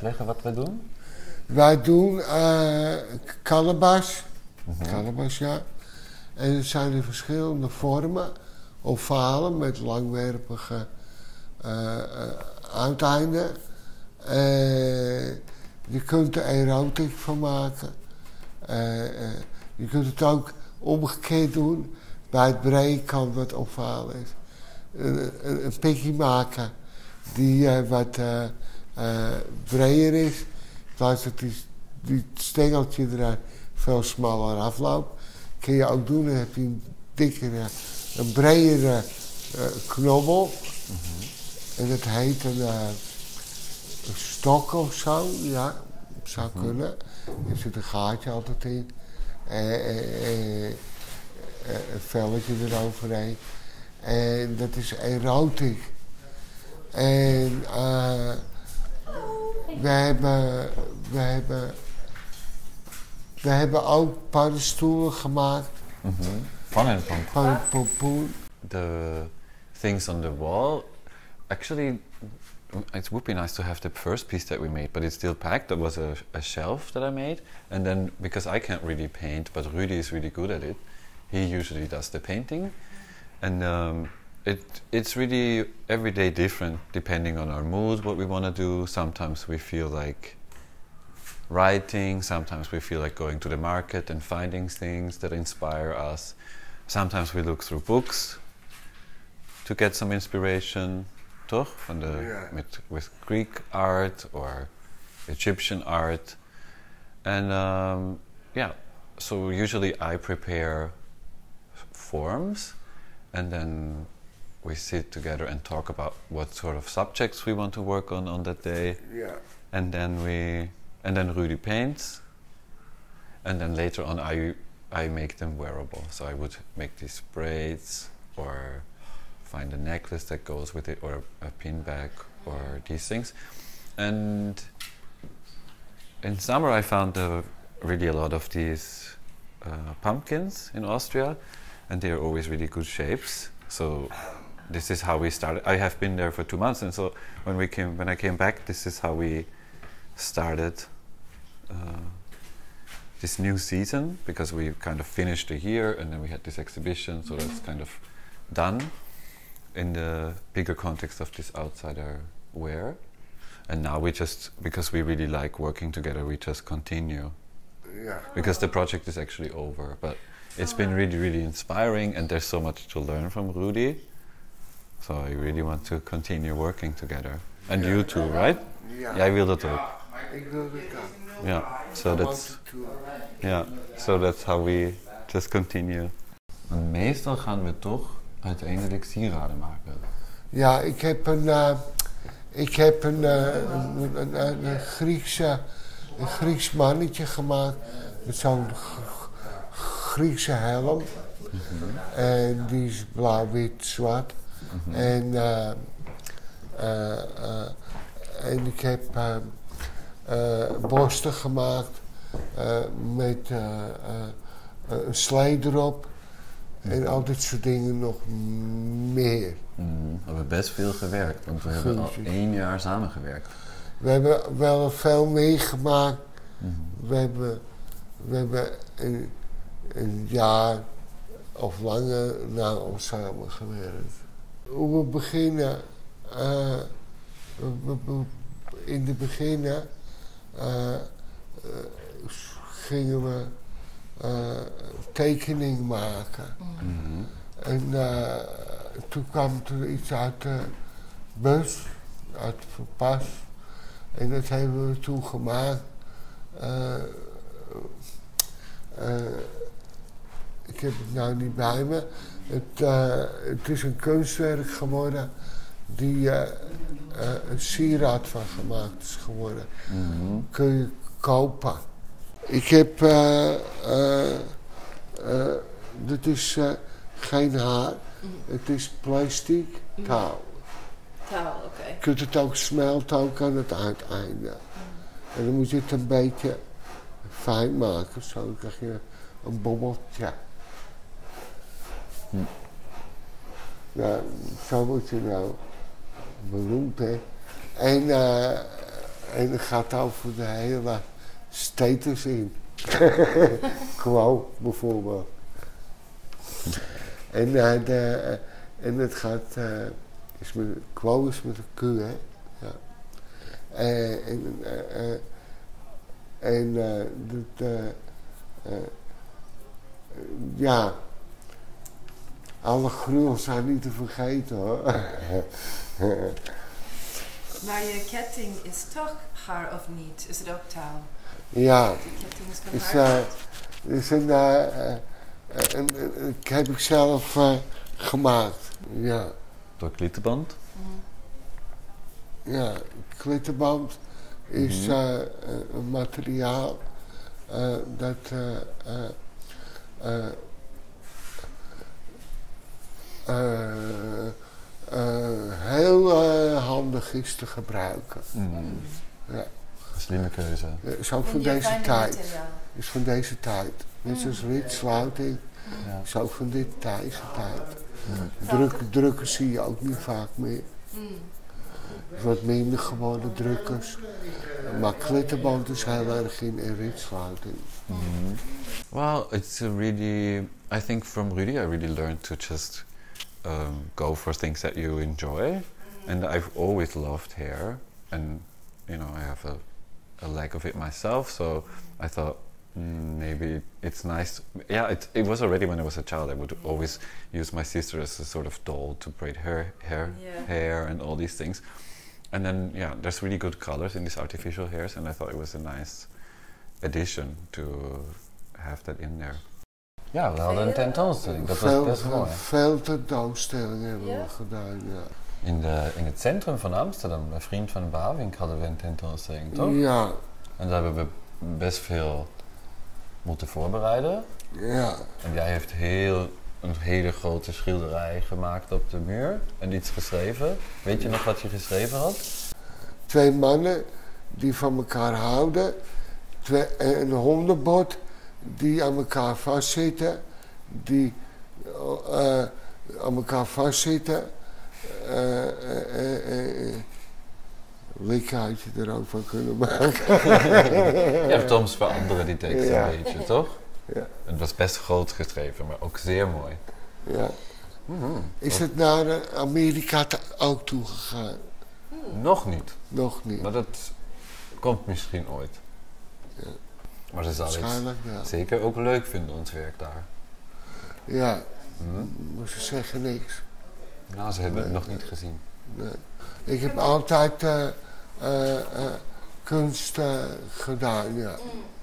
uitleggen wat we doen? Wij doen calabash. Calabash, ja. En er zijn er verschillende vormen. Ovalen met langwerpige uiteinden. Je kunt er erotiek van maken. Je kunt het ook omgekeerd doen. Bij het breien kan wat ovaal is. Een pikkie maken die wat breder is. In plaats dat die stengeltje er veel smaller afloopt. Kun je ook doen, dan heb je een dikkere, een bredere knobbel. En dat heet een stok of zo, ja, zou kunnen. Er zit een gaatje altijd in. Een velletje eroverheen. En dat is erotiek. En we hebben ook paddenstoelen gemaakt. Van een pompoen. Van een pompoen. The things on the wall, actually, it would be nice to have the first piece that we made, but it's still packed. That was a shelf that I made, and then because I can't really paint, but Rudy is really good at it, he usually does the painting, and it's really every day different depending on our mood, what we want to do. Sometimes we feel like writing, sometimes we feel like going to the market and finding things that inspire us. Sometimes we look through books to get some inspiration, toch? Van with Greek art or Egyptian art. And so usually I prepare forms and then we sit together and talk about what sort of subjects we want to work on that day. Yeah. And then Rudy paints, and then later on I make them wearable. So I would make these braids or find a necklace that goes with it, or a pin bag, or these things. And in summer I found really a lot of these pumpkins in Austria, and they are always really good shapes. So this is how we started. I have been there for 2 months, and so when I came back, this is how we started this new season, because we kind of finished the year and then we had this exhibition, so that's kind of done in the bigger context of this outsider wear. And now we just, because we really like working together, we just continue. Yeah. Because the project is actually over, but it's been really, really inspiring, and there's so much to learn from Rudy. So I really want to continue working together. And you too, right? Ja. Jij wil dat ook. Ik wil dat ook. Yeah. So that's how we just continue. Want meestal gaan we toch uiteindelijk sieraden maken. Ja, ik heb een Grieks mannetje gemaakt met zo'n Griekse helm. En die is blauw, wit, zwart. En ik heb borsten gemaakt met een slee erop. En al dit soort dingen nog meer. We hebben best veel gewerkt, want we hebben al 1 jaar samengewerkt. We hebben wel veel meegemaakt. We hebben een jaar of langer naar ons samengewerkt. Hoe we beginnen, in het begin gingen we tekening maken. En toen kwam er iets uit de bus, uit de verpas. En dat hebben we toen gemaakt. Ik heb het nou niet bij me. Het is een kunstwerk geworden die een sieraad van gemaakt is geworden. Kun je kopen. Ik heb, dit is geen haar, het is plastic touw. Touw, oké. Je kunt het ook smelten ook aan het uiteinde. En dan moet je het een beetje fijn maken, zo dan krijg je een bobbeltje. Ja, zo word je nou beroemd, hè. En En het gaat over de hele status in. Quo bijvoorbeeld. En het gaat, Quo is met een Q, hè. Ja. Ja, alle gruwels zijn niet te vergeten, hoor. Maar je ketting is toch haar of niet? Is het ook touw? Ja, Die ketting is van haar. heb ik zelf gemaakt. Ja. Door klittenband. Ja, klittenband is een materiaal dat heel handig is te gebruiken. Ja. Slimme keuze. Is ook van deze tijd. Is van deze tijd. Net zoals ritsluiting. Ja. Is ook van deze tijd. Drukken zie je ook niet vaak meer. Het is wat minder geworden, drukkers. Maar klittenband is heel erg in ritsluiting. Well, it's a really, I think from Rudy I really learned to just go for things that you enjoy. And I've always loved hair. And, you know, I have a lack of it myself. So I thought, maybe it's nice. Yeah, it was already when I was a child. I would always use my sister as a sort of doll to braid her hair and all these things. And then, yeah, there's really good colors in these artificial hairs, and I thought it was a nice addition to have that in there. Ja, we hadden een tentoonstelling. Dat was best mooi. Veel tentoonstellingen hebben we gedaan, ja. In het centrum van Amsterdam, bij Vriend van Bavink, hadden we een tentoonstelling, toch? Ja. En daar hebben we best veel moeten voorbereiden. Ja. En jij heeft een hele grote schilderij gemaakt op de muur en iets geschreven. Weet je nog wat je geschreven had? 2 mannen die van elkaar houden. Een hondenbot die aan elkaar vastzitten. Die aan elkaar vastzitten. Likken had je er ook van kunnen maken. Je hebt soms veranderen die tekst een beetje, toch? Ja. Het was best groot geschreven, maar ook zeer mooi. Ja. Is het naar Amerika ook toegegaan? Nog niet. Nog niet. Maar dat komt misschien ooit. Ja. Maar ze zal het zeker ook leuk vinden, ons werk daar. Ja, maar ze zeggen niks. Nou, ze hebben het nog niet gezien. Nee. Ik heb altijd kunst gedaan, ja.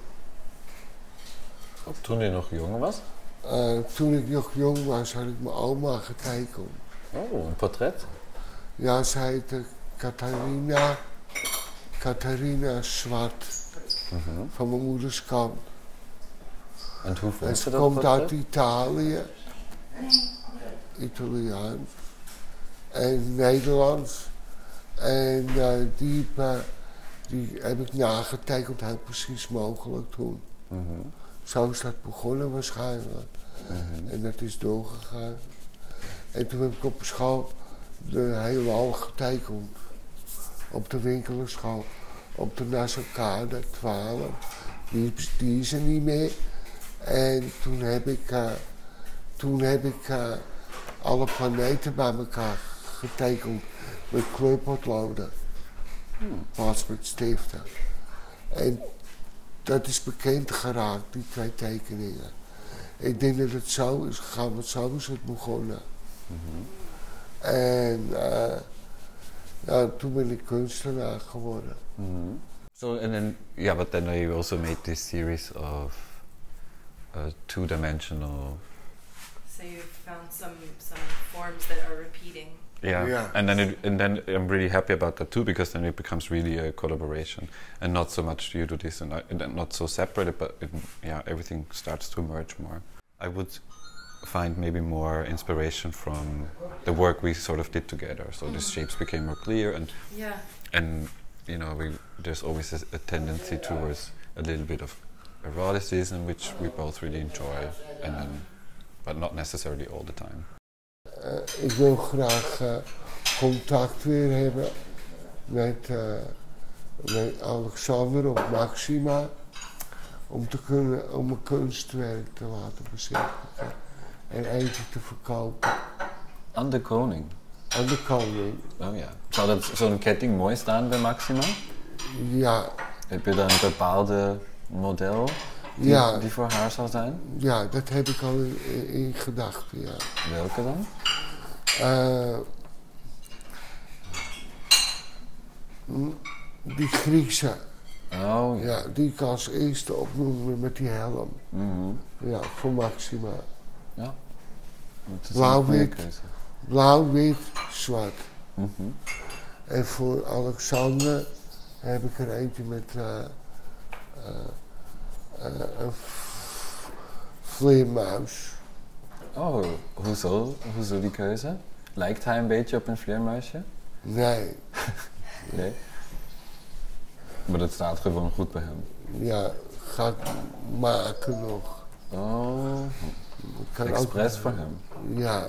Toen je nog jong was? Toen ik nog jong was, had ik mijn oma getekend. Oh, een portret? Ja, ze heette Catharina Zwart. Van mijn moeders kant. En hoe vond ze dat komt portret? uit Italië. Italiaans. En Nederlands. En die heb ik nagetekend, heel precies mogelijk toen. Zo is dat begonnen waarschijnlijk. En dat is doorgegaan. En toen heb ik op school de hele hal getekend. Op de Winkelenschool. Op de Nassaukade 12. Die is er niet meer. En toen heb ik alle planeten bij elkaar getekend met kleurpotloden. Pas met stiften. En dat is bekend geraakt, die 2 tekeningen. Ik denk dat het zo is gegaan, want zo is het begonnen. En toen ben ik kunstenaar geworden. So, and then, yeah, but then you also made this series of 2-dimensional. So you found some forms that are repeating. Yeah. And then I'm really happy about that too, because then it becomes really a collaboration, and not so much you do this and not so separated, but everything starts to merge more. I would find maybe more inspiration from the work we sort of did together. So the shapes became more clear, and you know, there's always a tendency towards a little bit of eroticism, which we both really enjoy, but not necessarily all the time. Ik wil graag contact weer hebben met met Alexander op Maxima. Om mijn kunstwerk te laten bezichtigen. En eentje te verkopen. Aan de koning? Aan de koning. Oh ja. Zou dat zo'n ketting mooi staan bij Maxima? Ja. Heb je dan een bepaalde model die voor haar zal zijn? Ja, dat heb ik al in gedachten, ja. Welke dan? Die Griekse. Oh ja. Ja, die ik als eerste opnoemde met die helm. Ja, voor Maxima. Ja. Blauw-wit. Blauw, wit, zwart. En voor Alexander heb ik er eentje met een vleermuis. Oh, hoezo die keuze? Lijkt hij een beetje op een vleermuisje? Nee. Nee. Maar dat staat gewoon goed bij hem. Ja, gaat maken nog. Oh, Kan expres ook, voor hem. Ja.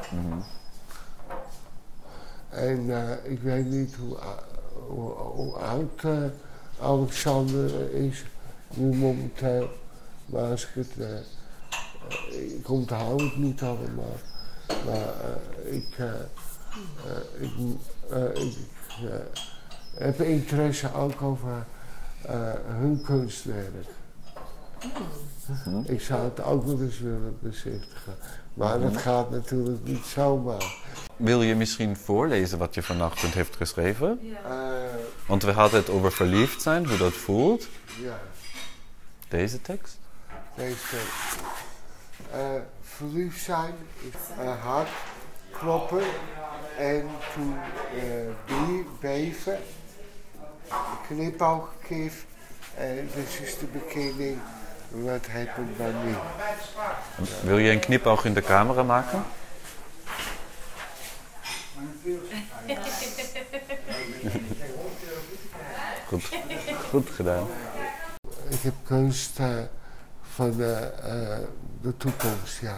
En ik weet niet hoe oud Alexander is nu momenteel. Maar als ik het... ik onthoud het niet allemaal. Maar ik heb interesse ook over hun kunstwerk. Ik zou het ook wel eens willen bezichtigen. Maar dat gaat natuurlijk niet zomaar. Wil je misschien voorlezen wat je vanochtend heeft geschreven? Ja. Want we hadden het over verliefd zijn, hoe dat voelt. Ja, Deze tekst? deze tekst. Verliefd zijn is hard kloppen en toen beven, knipoog geef. Dit is de beginning. Wat happened bij me? Wil je een knipoog in de camera maken? Goed gedaan. Ik heb kunst van de toekomst, ja.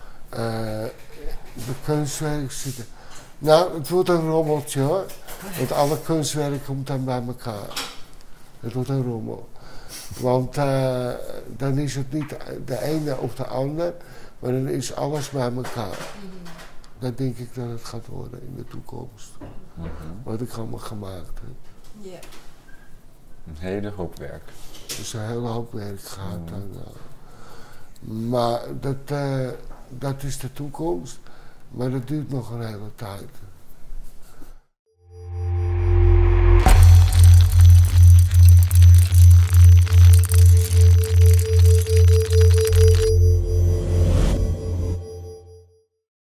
De kunstwerken zitten... Nou, het wordt een rommeltje hoor. Want alle kunstwerk komt dan bij elkaar. Het wordt een rommel. Want dan is het niet de ene of de ander, maar dan is alles bij elkaar. Dat denk ik dat het gaat worden in de toekomst. Wat ik allemaal gemaakt heb. Ja. Een hele hoop werk. Dus een hele hoop werk gehad. Maar dat is de toekomst. Maar dat duurt nog een hele tijd.